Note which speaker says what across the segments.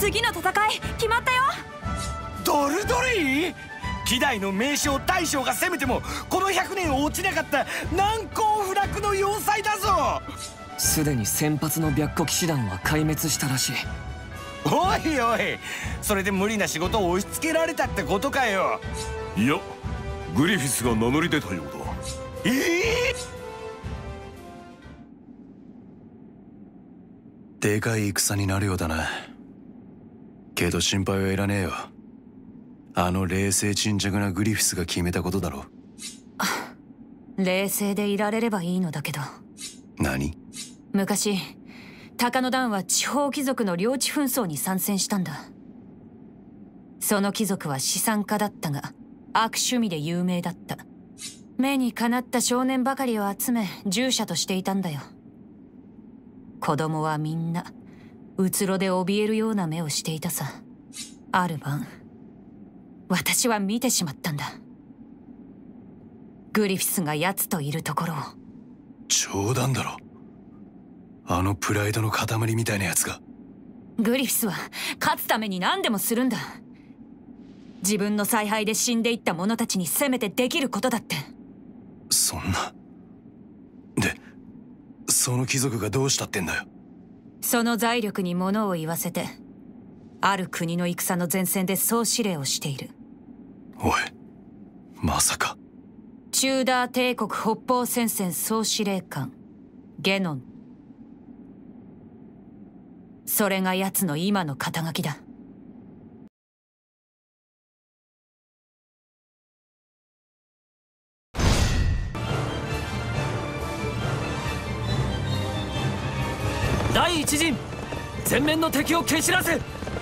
Speaker 1: 次の戦い決まったよ。
Speaker 2: ドルドリー、希代の名将大将が攻めてもこの100年落ちなかった難攻不落の要塞だぞ。
Speaker 3: すでに先発の白虎騎士団は壊滅したらしい。
Speaker 2: おいおい、それで無理な仕事を押し付けられたってことかよ。
Speaker 4: いや、グリフィスが名乗り出たようだ。
Speaker 5: でかい戦になるようだな。けど心配はいらねえよ。あの冷静沈着なグリフィスが決めたことだろ。
Speaker 1: 冷静でいられればいいのだけど。
Speaker 5: 何？
Speaker 1: 昔高野団は地方貴族の領地紛争に参戦したんだ。その貴族は資産家だったが悪趣味で有名だった。目にかなった少年ばかりを集め従者としていたんだよ。子供はみんなうつろで怯えるような目をしていたさ。ある晩私は見てしまったんだ。グリフィスが奴といるところを。
Speaker 5: 冗談だろ。あのプライドの塊みたいなやつが。
Speaker 1: グリフィスは勝つために何でもするんだ。自分の采配で死んでいった者たちにせめてできることだって。
Speaker 5: そんな。で、その貴族がどうしたってんだよ。
Speaker 1: その財力に物を言わせてある国の戦の前線で総司令をしている。
Speaker 5: おい、まさか。
Speaker 1: チューダー帝国北方戦線総司令官ゲノン。それが奴の今の肩書きだ。
Speaker 3: 第一陣、前面の敵を蹴散らせ。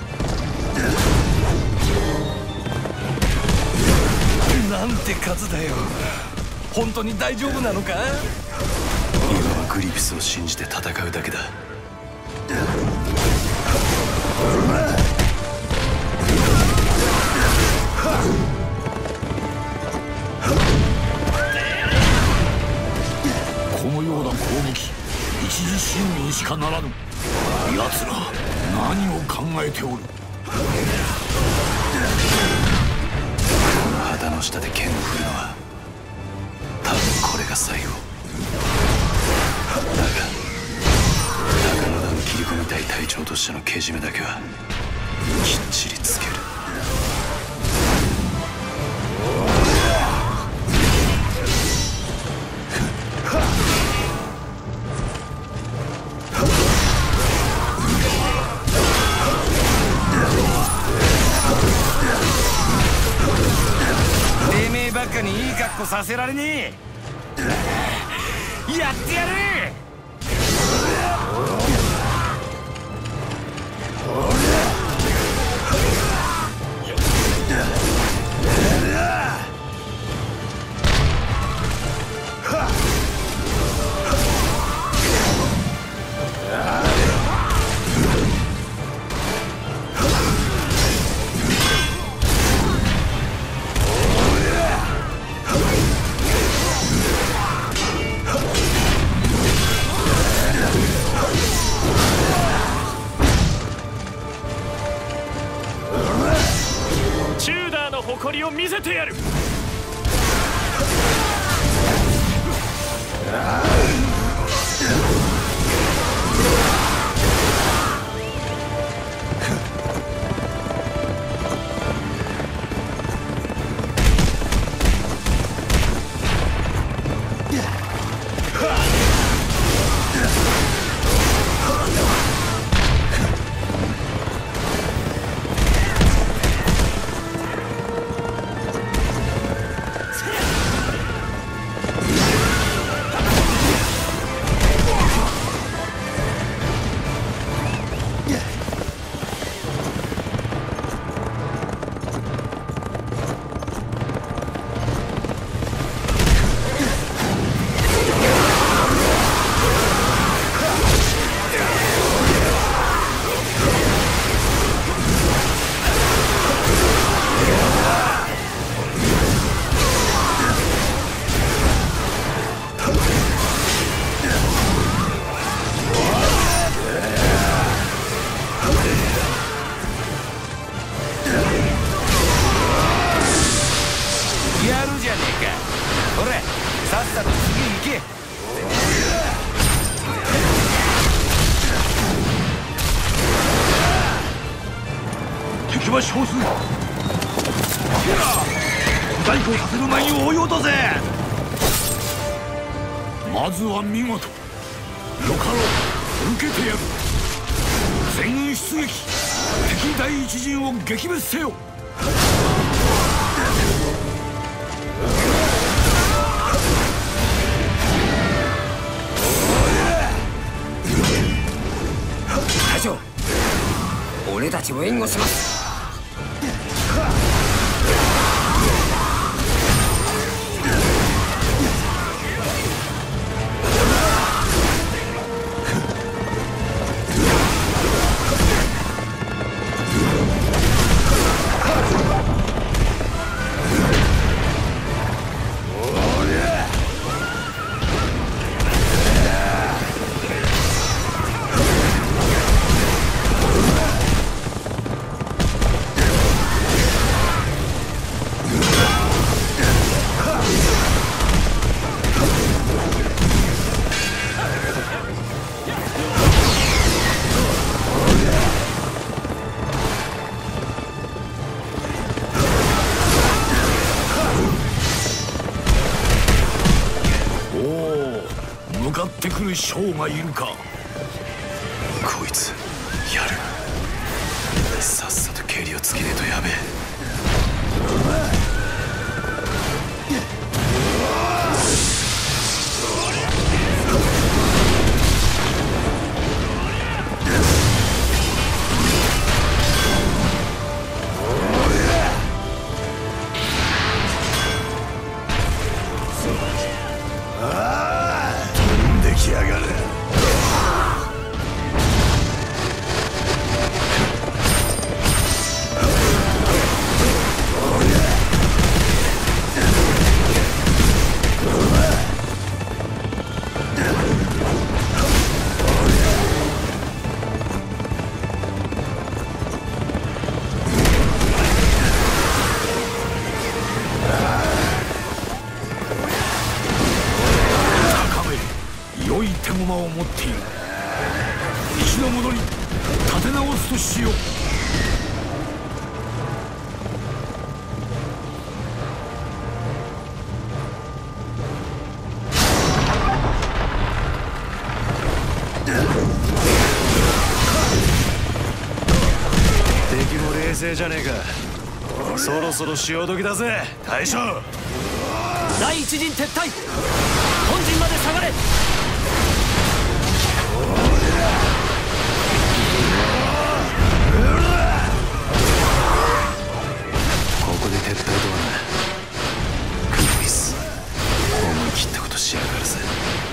Speaker 2: なんて数だよ。本当に大丈夫なのか？
Speaker 5: 今はグリフィスを信じて戦うだけだ。
Speaker 4: このような攻撃、一時侵入しかならぬ。奴ら何を考えておる。
Speaker 5: 旗の下で剣を振るのは多分これが最後だが、高野団を切り込みたい隊長としてのけじめだけはきっちりつける。
Speaker 2: てめえばっかにいい格好させられねえ。やってやる。
Speaker 6: チューダーの誇りを見せてやる。
Speaker 4: ば少数。大工させる前に追い落とせ。まずは見事。よかろう、受けてやる。全軍出撃。敵第一陣を撃滅せよ。
Speaker 7: 隊長、俺たちを援護します。
Speaker 4: 向かってくる将がいるか。
Speaker 5: こいつやる。さっさと蹴りをつけねえとやべえ。
Speaker 4: 良い手駒を持っている。一度戻り立て直すとしよう。
Speaker 5: 敵も冷静じゃねえか。そろそろ潮時だぜ大将。
Speaker 3: 第一陣撤退。本陣まで下がれ。
Speaker 5: ここで撤退とはな。グリフィス思い切ったことしやがるぜ。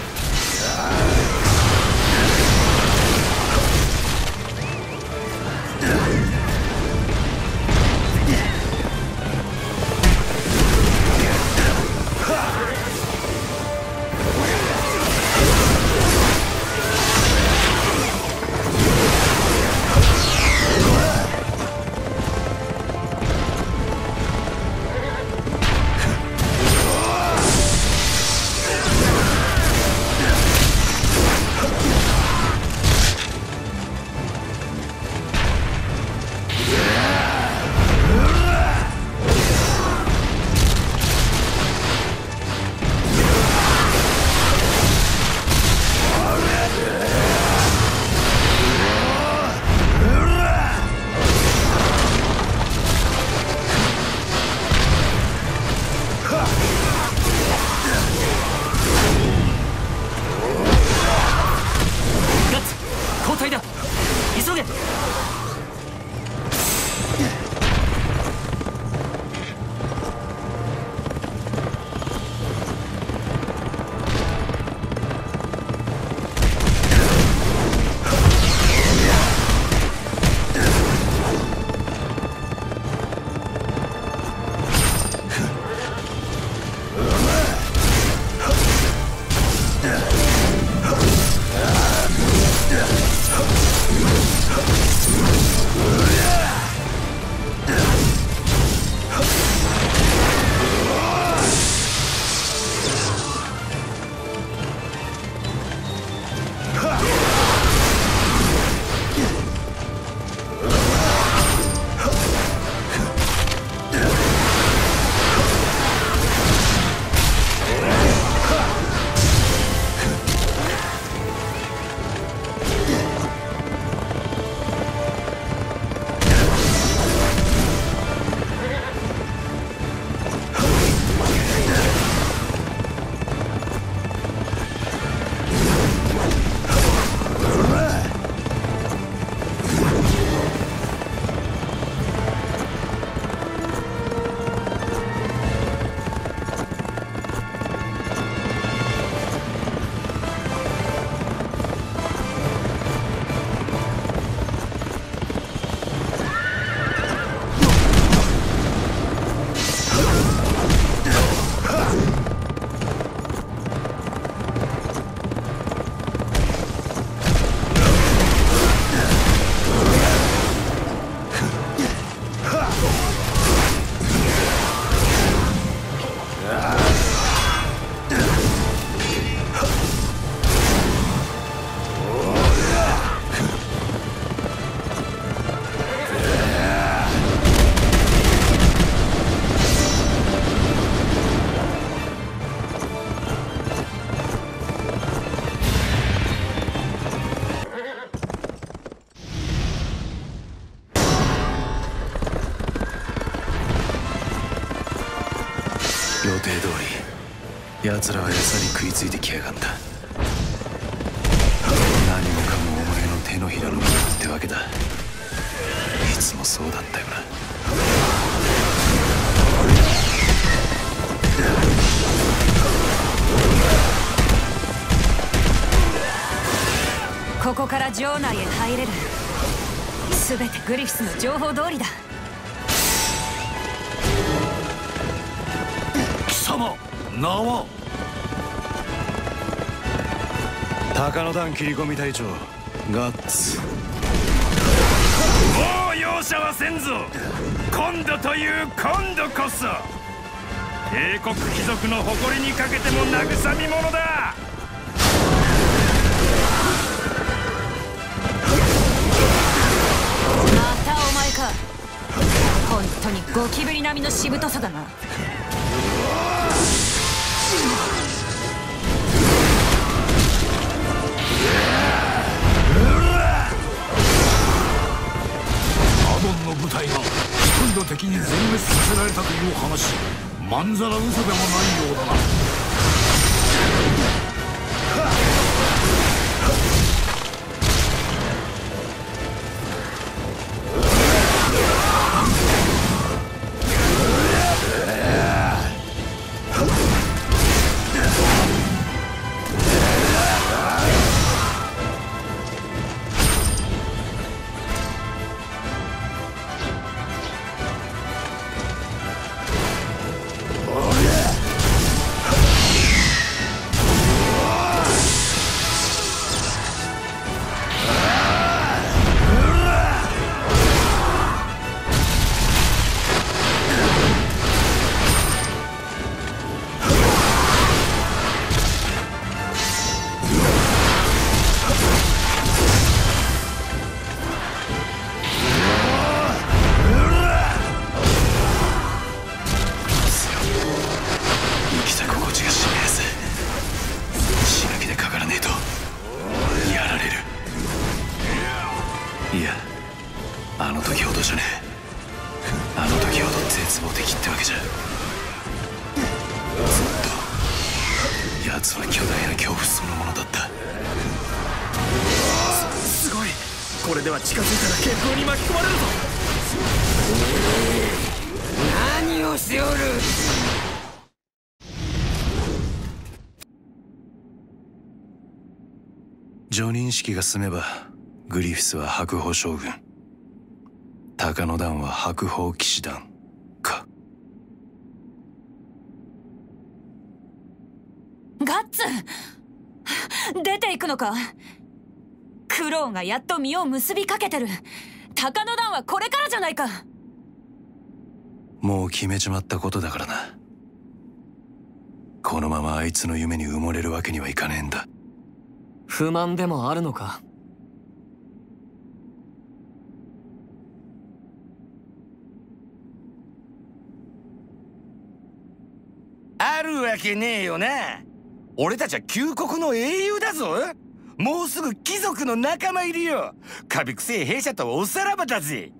Speaker 3: 急げ。
Speaker 5: 奴らは餌に食いついてきやがった。何もかもお前の手のひらの上ってわけだ。いつもそうだったよな。
Speaker 1: ここから城内へ入れる。全てグリフィスの情報通りだ。
Speaker 4: 貴様、名は？
Speaker 5: 高野団切り込み隊長ガッツ。
Speaker 6: もう容赦はせんぞ。今度という今度こそ帝国貴族の誇りにかけても慰み者だ。
Speaker 1: またお前か。本当にゴキブリ並みのしぶとさだな。
Speaker 4: アドンの部隊が一人の敵に全滅させられたという話、まんざら嘘でもないようだな。
Speaker 5: いや、あの時ほどじゃねえ。あの時ほど絶望的ってわけじゃ。ずっと奴は巨大な恐怖そのものだった。
Speaker 6: すごい。これでは近づいたら結構に巻き込まれるぞ。
Speaker 7: 何をしておる。
Speaker 5: 叙任式が済めばグリフィスは白鵬将軍、高野団は白鵬騎士団か。
Speaker 1: ガッツ出ていくのか。クロウがやっと実を結びかけてる。高野団はこれからじゃないか。
Speaker 5: もう決めちまったことだからな。このままあいつの夢に埋もれるわけにはいかねえんだ。
Speaker 3: 不満でもあるのか。
Speaker 2: あるわけねえよな。俺たちは旧国の英雄だぞ。もうすぐ貴族の仲間入りよ。カビくせえ兵舎とおさらばだぜ。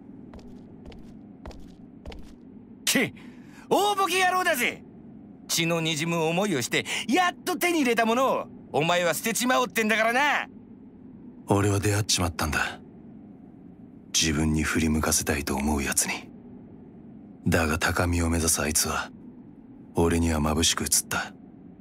Speaker 2: 大ボケ野郎だぜ。血のにじむ思いをしてやっと手に入れたものをお前は捨てちまおうってんだからな。
Speaker 5: 俺は出会っちまったんだ、自分に振り向かせたいと思うやつに。だが高みを目指すあいつは俺には眩しく映った。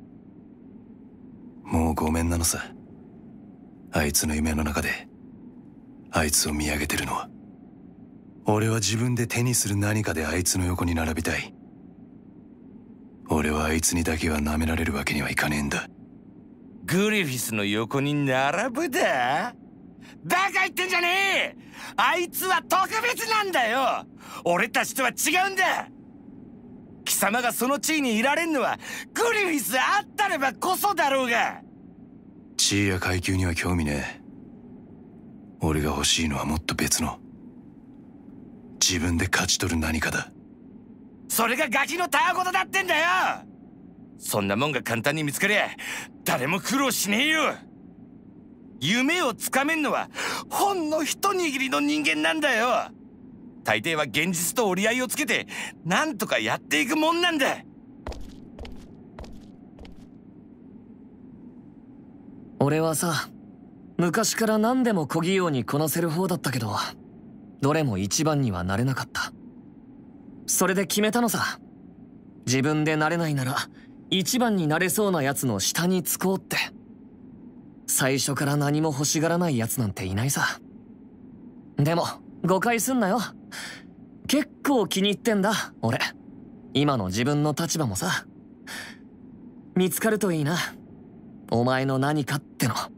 Speaker 5: もうごめんなのさ。あいつの夢の中であいつを見上げてるのは。俺は自分で手にする何かであいつの横に並びたい。俺はあいつにだけは舐められるわけにはいかねえんだ。
Speaker 2: グリフィスの横に並ぶだ？バカ言ってんじゃねえ。あいつは特別なんだよ。俺たちとは違うんだ。貴様がその地位にいられんのはグリフィスあったればこそだろうが。
Speaker 5: 地位や階級には興味ねえ。俺が欲しいのはもっと別の、自分で勝ち取る何かだ。
Speaker 2: それがガキのたわごとだってんだよ。そんなもんが簡単に見つかりゃ誰も苦労しねえよ。夢をつかめんのはほんの一握りの人間なんだよ。大抵は現実と折り合いをつけてなんとかやっていくもんなんだ。
Speaker 3: 俺はさ、昔から何でも漕ぎようにこなせる方だったけど、どれも一番にはなれなかった。それで決めたのさ。自分でなれないなら一番になれそうなやつの下につこうって。最初から何も欲しがらないやつなんていないさ。でも誤解すんなよ。結構気に入ってんだ俺。今の自分の立場もさ。見つかるといいな、お前の何かっての。